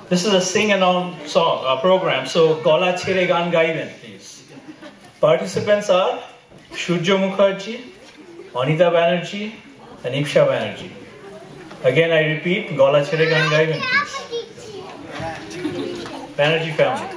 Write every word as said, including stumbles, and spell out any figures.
This is a sing-along song uh, program, so Gola Chhere Gan Gaiben, please. Participants are Shurjo Mukherjee, Anita Banerjee, and Iksha Banerjee. Again, I repeat, Gola Chhere Gan Gaiben, please. Banerjee family.